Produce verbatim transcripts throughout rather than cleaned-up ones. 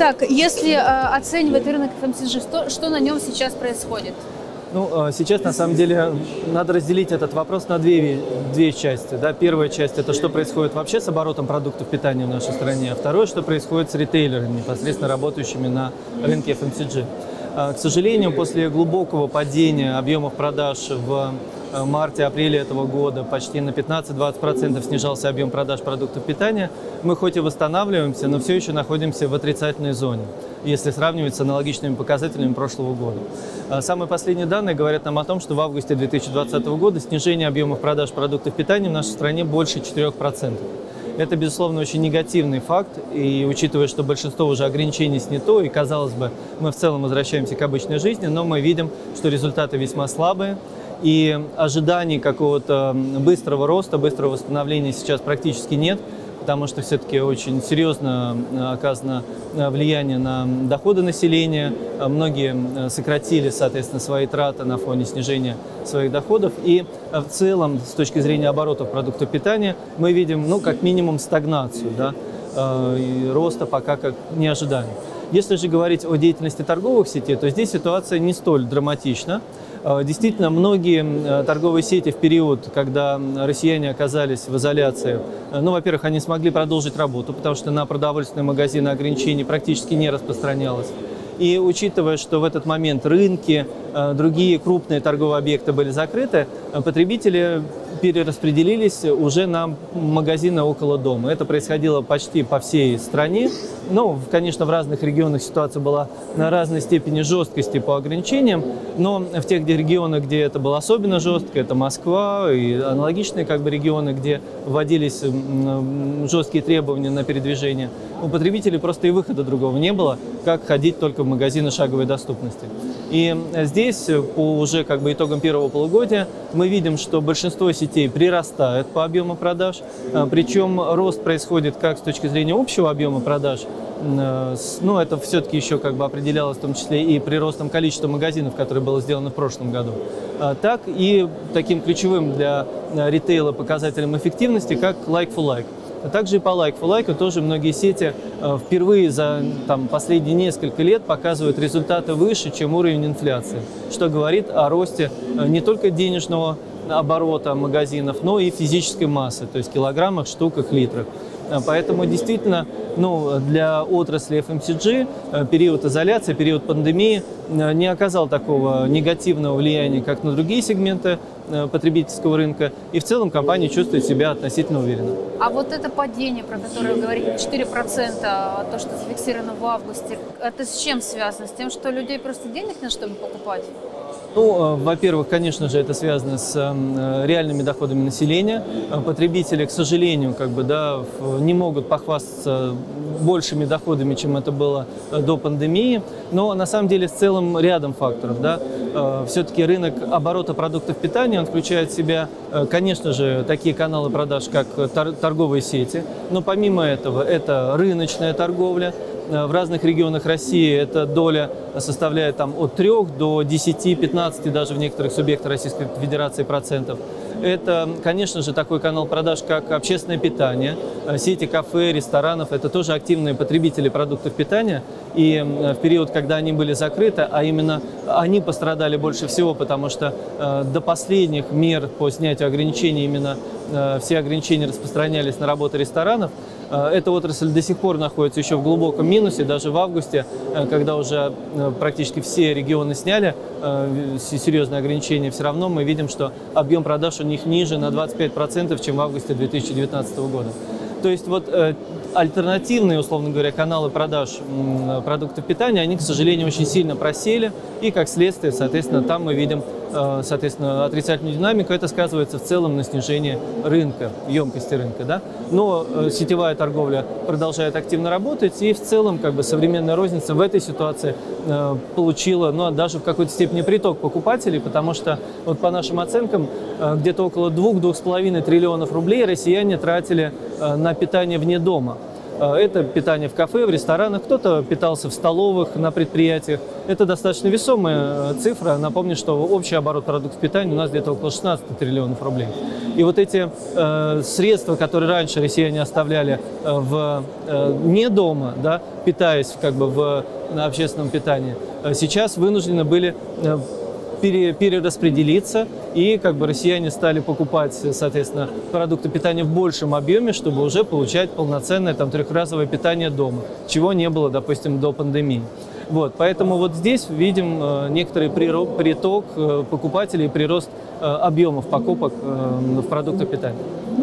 Итак, если э, оценивать рынок эф эм си джи, что, что на нем сейчас происходит? Ну, сейчас, на самом деле, надо разделить этот вопрос на две, две части. Да? Первая часть – это что происходит вообще с оборотом продуктов питания в нашей стране, а второе – что происходит с ритейлерами, непосредственно работающими на рынке эф эм си джи. К сожалению, после глубокого падения объемов продаж в марте-апреле этого года почти на пятнадцать-двадцать процентов снижался объем продаж продуктов питания. Мы хоть и восстанавливаемся, но все еще находимся в отрицательной зоне, если сравнивать с аналогичными показателями прошлого года. Самые последние данные говорят нам о том, что в августе две тысячи двадцатого года снижение объемов продаж продуктов питания в нашей стране больше четырёх процентов. Это, безусловно, очень негативный факт, и учитывая, что большинство уже ограничений снято, и, казалось бы, мы в целом возвращаемся к обычной жизни, но мы видим, что результаты весьма слабые, и ожиданий какого-то быстрого роста, быстрого восстановления сейчас практически нет, потому что все-таки очень серьезно оказано влияние на доходы населения. Многие сократили, соответственно, свои траты на фоне снижения своих доходов. И в целом, с точки зрения оборотов продуктов питания, мы видим, ну, как минимум, стагнацию, да, и роста пока как не ожидаем. Если же говорить о деятельности торговых сетей, то здесь ситуация не столь драматична. Действительно, многие торговые сети в период, когда россияне оказались в изоляции, ну, во-первых, они смогли продолжить работу, потому что на продовольственные магазины ограничений практически не распространялось. И учитывая, что в этот момент рынки, другие крупные торговые объекты были закрыты, потребители перераспределились уже на магазины около дома. Это происходило почти по всей стране. Ну, конечно, в разных регионах ситуация была на разной степени жесткости по ограничениям, но в тех регионах, где это было особенно жестко, это Москва и аналогичные как бы регионы, где вводились жесткие требования на передвижение, у потребителей просто и выхода другого не было, как ходить только в магазины шаговой доступности. И здесь, по уже как бы итогам первого полугодия, мы видим, что большинство сетей прирастает по объему продаж, причем рост происходит как с точки зрения общего объема продаж, ну, это все-таки еще как бы определялось в том числе и приростом количества магазинов, которое было сделано в прошлом году, так и таким ключевым для ритейла показателем эффективности, как like-for-like. А также и по like-for-like тоже многие сети впервые за там, последние несколько лет показывают результаты выше, чем уровень инфляции, что говорит о росте не только денежного оборота магазинов, но и физической массы, то есть килограммах, штуках, литрах. Поэтому действительно, ну, для отрасли эф эм си джи период изоляции, период пандемии не оказал такого негативного влияния, как на другие сегменты потребительского рынка. И в целом компания чувствует себя относительно уверенно. А вот это падение, про которое вы говорите, четыре процента, то, что зафиксировано в августе, это с чем связано? С тем, что у людей просто денег нет, чтобы покупать? Ну, во-первых, конечно же, это связано с реальными доходами населения. Потребители, к сожалению, как бы, да, не могут похвастаться большими доходами, чем это было до пандемии. Но на самом деле с целым рядом факторов. Да. Все-таки рынок оборота продуктов питания, он включает в себя, конечно же, такие каналы продаж, как торговые сети. Но помимо этого, это рыночная торговля. В разных регионах России эта доля составляет там, от трёх до десяти-пятнадцати, даже в некоторых субъектах Российской Федерации, процентов. Это, конечно же, такой канал продаж, как общественное питание, сети кафе, ресторанов. Это тоже активные потребители продуктов питания. И в период, когда они были закрыты, а именно они пострадали больше всего, потому что до последних мер по снятию ограничений именно все ограничения распространялись на работу ресторанов. Эта отрасль до сих пор находится еще в глубоком минусе. Даже в августе, когда уже практически все регионы сняли серьезные ограничения, все равно мы видим, что объем продаж у них ниже на двадцать пять процентов, чем в августе две тысячи девятнадцатого года. То есть вот альтернативные, условно говоря, каналы продаж продуктов питания, они, к сожалению, очень сильно просели. И, как следствие, соответственно, там мы видим соответственно, отрицательную динамику. Это сказывается в целом на снижении рынка, емкости рынка. Да? Но сетевая торговля продолжает активно работать. И в целом как бы, современная розница в этой ситуации получила, ну, даже в какой-то степени приток покупателей, потому что, вот по нашим оценкам, где-то около двух — двух с половиной триллионов рублей россияне тратили на питание вне дома. Это питание в кафе, в ресторанах, кто-то питался в столовых, на предприятиях. Это достаточно весомая цифра. Напомню, что общий оборот продуктов питания у нас где-то около шестнадцати триллионов рублей. И вот эти э, средства, которые раньше россияне оставляли э, в, э, не дома, да, питаясь как бы в на общественном питании, э, сейчас вынуждены были э, пере, перераспределиться, и как бы россияне стали покупать, соответственно, продукты питания в большем объеме, чтобы уже получать полноценное там трехразовое питание дома, чего не было, допустим, до пандемии. Вот, поэтому вот здесь видим э, некоторый приток э, покупателей, прирост э, объемов покупок э, в продуктах питания.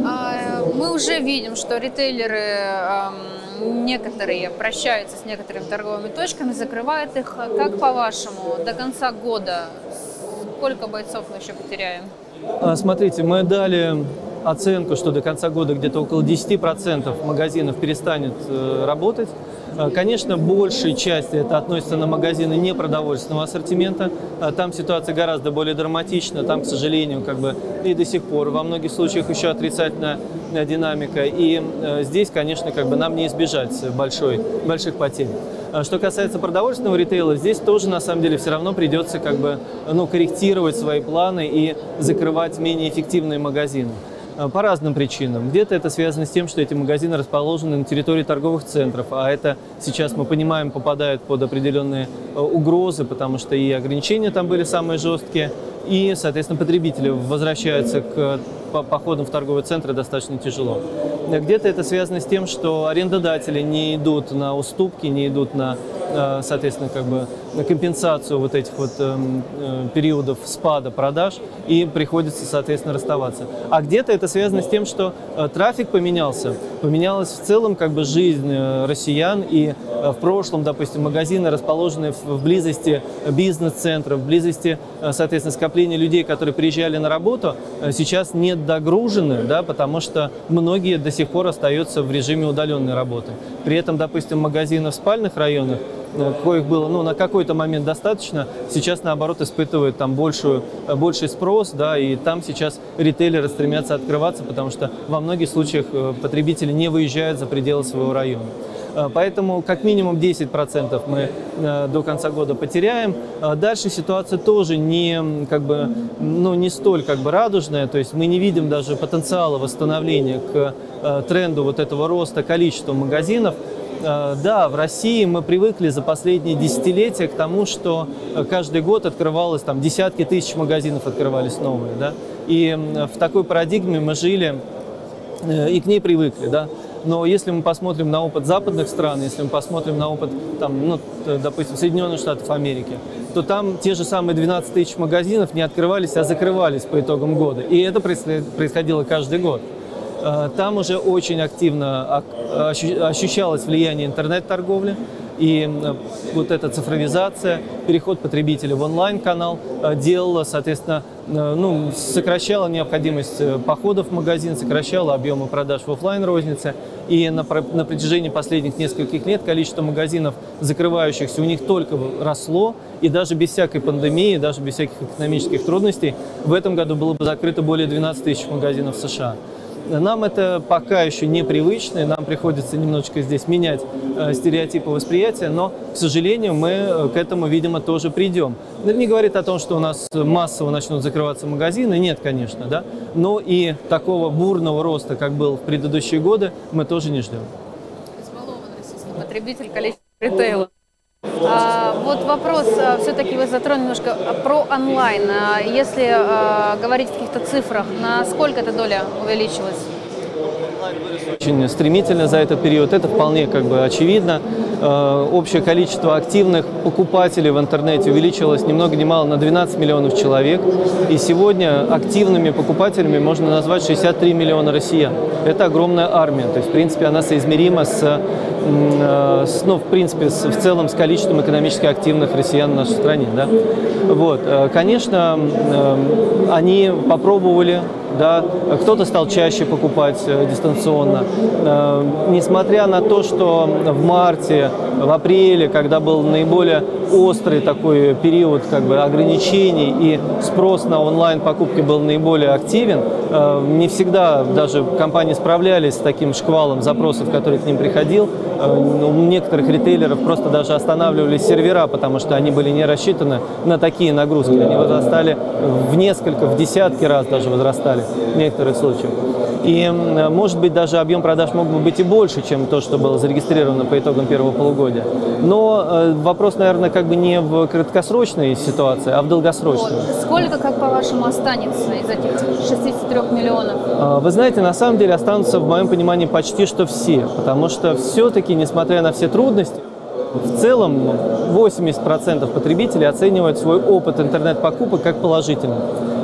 Мы уже видим, что ритейлеры э, некоторые прощаются с некоторыми торговыми точками, закрывают их. Как по-вашему, до конца года сколько бойцов мы еще потеряем? Смотрите, мы дали оценку, что до конца года где-то около десяти процентов магазинов перестанет э, работать. Конечно, большей части это относится на магазины непродовольственного ассортимента. Там ситуация гораздо более драматична. Там, к сожалению, как бы и до сих пор во многих случаях еще отрицательная динамика. И здесь, конечно, как бы нам не избежать большой, больших потерь. Что касается продовольственного ритейла, здесь тоже на самом деле все равно придется как бы, ну, корректировать свои планы и закрывать менее эффективные магазины. По разным причинам. Где-то это связано с тем, что эти магазины расположены на территории торговых центров, а это сейчас, мы понимаем, попадает под определенные угрозы, потому что и ограничения там были самые жесткие, и, соответственно, потребители возвращаются к походам в торговые центры достаточно тяжело. Где-то это связано с тем, что арендодатели не идут на уступки, не идут на, соответственно, как бы на компенсацию вот этих вот периодов спада продаж, и приходится, соответственно, расставаться. А где-то это связано с тем, что трафик поменялся, поменялась в целом как бы жизнь россиян, и в прошлом, допустим, магазины, расположенные в близости бизнес-центров, в близости, соответственно, скопления людей, которые приезжали на работу, сейчас не догружены, да, потому что многие до сих пор остаются в режиме удаленной работы. При этом, допустим, магазины в спальных районах, коих было, ну, на какой-то момент достаточно, сейчас, наоборот, испытывают там большую, больший спрос, да, и там сейчас ритейлеры стремятся открываться, потому что во многих случаях потребители не выезжают за пределы своего района. Поэтому как минимум десять процентов мы до конца года потеряем. Дальше ситуация тоже не, как бы, ну, не столь как бы радужная, то есть мы не видим даже потенциала восстановления к тренду вот этого роста количества магазинов. Да, в России мы привыкли за последние десятилетия к тому, что каждый год открывалось, там, десятки тысяч магазинов открывались новые, да? И в такой парадигме мы жили и к ней привыкли, да? Но если мы посмотрим на опыт западных стран, если мы посмотрим на опыт, там, ну, допустим, Соединенных Штатов Америки, то там те же самые двенадцать тысяч магазинов не открывались, а закрывались по итогам года. И это происходило каждый год. Там уже очень активно ощущалось влияние интернет-торговли, и вот эта цифровизация, переход потребителя в онлайн-канал делала, соответственно, ну, сокращала необходимость походов в магазин, сокращала объемы продаж в офлайн-рознице. И на, на протяжении последних нескольких лет количество магазинов, закрывающихся, у них только росло. И даже без всякой пандемии, даже без всяких экономических трудностей, в этом году было бы закрыто более двенадцати тысяч магазинов в США. Нам это пока еще непривычно, и нам приходится немножечко здесь менять э, стереотипы восприятия, но, к сожалению, мы к этому, видимо, тоже придем. Это не говорит о том, что у нас массово начнут закрываться магазины, нет, конечно, да, но и такого бурного роста, как был в предыдущие годы, мы тоже не ждем. Избалован российский потребитель количество ритейла. А, вот вопрос, все-таки вы затронули немножко про онлайн. Если а, говорить в каких-то цифрах, насколько эта доля увеличилась? Очень стремительно за этот период, это вполне как бы очевидно. Общее количество активных покупателей в интернете увеличилось ни много ни мало на двенадцать миллионов человек. И сегодня активными покупателями можно назвать шестьдесят три миллиона россиян. Это огромная армия. То есть, в принципе, она соизмерима с, с ну, в принципе, с, в целом с количеством экономически активных россиян в нашей стране. Да? Вот. Конечно, они попробовали, да, кто-то стал чаще покупать дистанционно. Несмотря на то, что в марте, в апреле, когда был наиболее острый такой период как бы ограничений и спрос на онлайн-покупки был наиболее активен, не всегда даже компании справлялись с таким шквалом запросов, который к ним приходил. У некоторых ритейлеров просто даже останавливались сервера, потому что они были не рассчитаны на такие нагрузки. Они возрастали в несколько, в десятки раз даже возрастали в некоторых случаях. И, может быть, даже объем продаж мог бы быть и больше, чем то, что было зарегистрировано по итогам первого полугодия. Но вопрос, наверное, как бы не в краткосрочной ситуации, а в долгосрочной. Вот. Сколько, как по-вашему, останется из этих шестидесяти трёх миллионов? Вы знаете, на самом деле останутся, в моем понимании, почти что все. Потому что все-таки, несмотря на все трудности, в целом восемьдесят процентов потребителей оценивают свой опыт интернет-покупок как положительный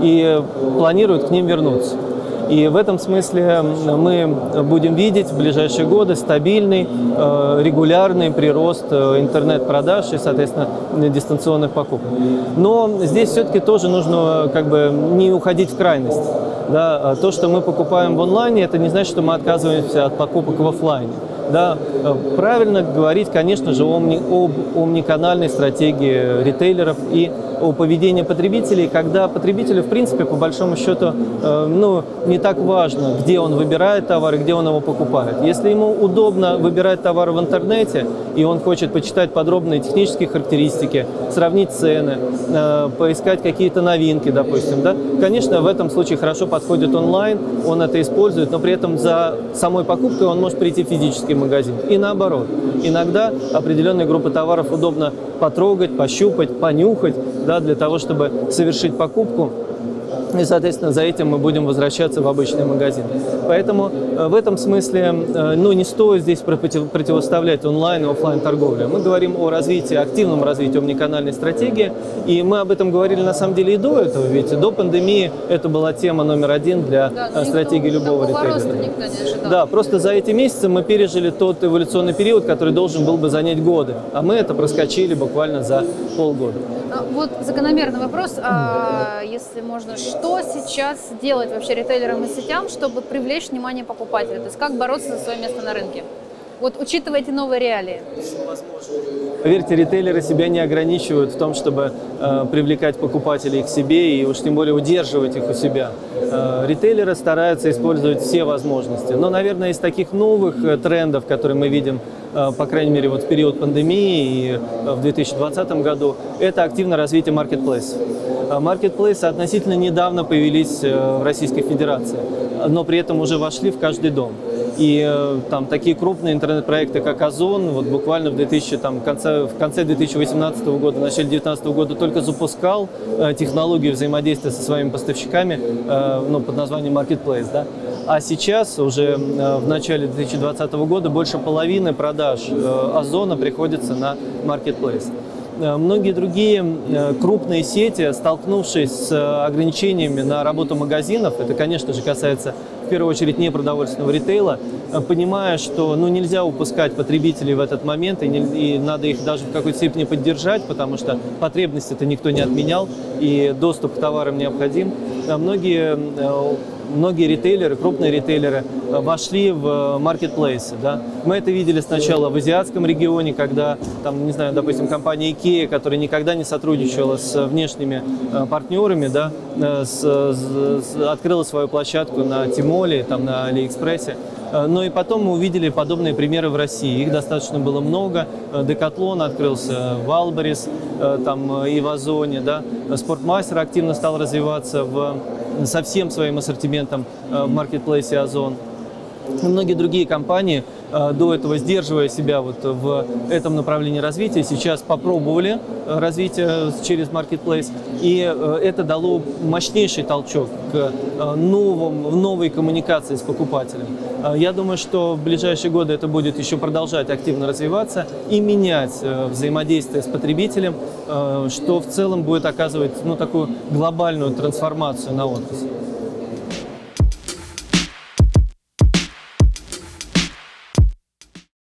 и планируют к ним вернуться. И в этом смысле мы будем видеть в ближайшие годы стабильный, регулярный прирост интернет-продаж и, соответственно, дистанционных покупок. Но здесь все-таки тоже нужно как бы не уходить в крайность. Да? То, что мы покупаем в онлайне, это не значит, что мы отказываемся от покупок в офлайне. Да, правильно говорить, конечно же, омни, об омниканальной стратегии ритейлеров и о поведении потребителей, когда потребителю, в принципе, по большому счету, э, ну, не так важно, где он выбирает товар и где он его покупает. Если ему удобно выбирать товар в интернете, и он хочет почитать подробные технические характеристики, сравнить цены, э, поискать какие-то новинки, допустим, да, конечно, в этом случае хорошо подходит онлайн, он это использует, но при этом за самой покупкой он может прийти в физический магазин. И наоборот. Иногда определенные группы товаров удобно потрогать, пощупать, понюхать, да, для того, чтобы совершить покупку. И, соответственно, за этим мы будем возвращаться в обычный магазин. Поэтому в этом смысле ну, не стоит здесь противоставлять онлайн и офлайн торговлю. Мы говорим о развитии, активном развитии омниканальной стратегии. И мы об этом говорили на самом деле и до этого. Ведь до пандемии это была тема номер один для да, стратегии любого ритейлера. Да, просто за эти месяцы мы пережили тот эволюционный период, который должен был бы занять годы. А мы это проскочили буквально за полгода. Вот закономерный вопрос, а, если можно, что сейчас делать вообще ритейлерам и сетям, чтобы привлечь внимание покупателя? То есть как бороться за свое место на рынке? Вот учитывая эти новые реалии. Поверьте, ритейлеры себя не ограничивают в том, чтобы э, привлекать покупателей к себе и уж тем более удерживать их у себя. Э, ритейлеры стараются использовать все возможности. Но, наверное, из таких новых э, трендов, которые мы видим, э, по крайней мере, вот в период пандемии и э, в две тысячи двадцатом году, это активное развитие маркетплейсов. Маркетплейсы относительно недавно появились э, в Российской Федерации, но при этом уже вошли в каждый дом. И э, там такие крупные интернет-проекты, как Озон, вот буквально в, две тысячи, там, в, конце, в конце две тысячи восемнадцатого года, в начале две тысячи девятнадцатого года только запускал э, технологию взаимодействия со своими поставщиками э, ну, под названием Marketplace. Да? А сейчас, уже э, в начале две тысячи двадцатого года, больше половины продаж э, Озона приходится на Marketplace. Многие другие крупные сети, столкнувшись с ограничениями на работу магазинов, это, конечно же, касается в первую очередь непродовольственного ритейла, понимая, что ну, нельзя упускать потребителей в этот момент, и, не, и надо их даже в какой-то степени поддержать, потому что потребности-то никто не отменял, и доступ к товарам необходим. Многие Многие ритейлеры, крупные ритейлеры вошли в маркетплейсы. Да? Мы это видели сначала в азиатском регионе, когда, там, не знаю, допустим, компания IKEA, которая никогда не сотрудничала с внешними партнерами, да, с, с, открыла свою площадку на Тимоле, там, на Алиэкспрессе. Но и потом мы увидели подобные примеры в России. Их достаточно было много. Декатлон открылся в Альбарис, там, и в Озоне. Да? Спортмастер активно стал развиваться в, со всем своим ассортиментом в маркетплейсе Озон. И многие другие компании, до этого сдерживая себя вот в этом направлении развития, сейчас попробовали развитие через Marketplace, и это дало мощнейший толчок к новым, новой коммуникации с покупателем. Я думаю, что в ближайшие годы это будет еще продолжать активно развиваться и менять взаимодействие с потребителем, что в целом будет оказывать ну, такую глобальную трансформацию на отрасль.